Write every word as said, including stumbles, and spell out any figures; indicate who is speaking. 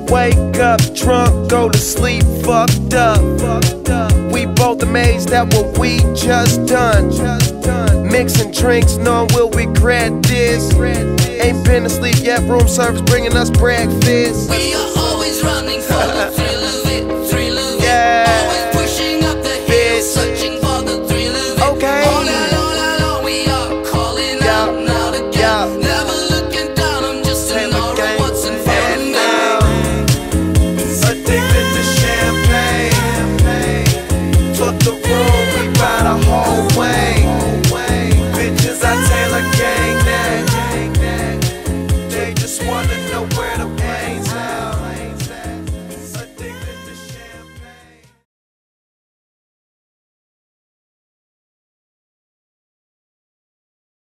Speaker 1: Wake up drunk, go to sleep fucked up. We both amazed at what we just done. Mixing drinks, knowing we'll regret this. Ain't been asleep yet, room service bringing us breakfast.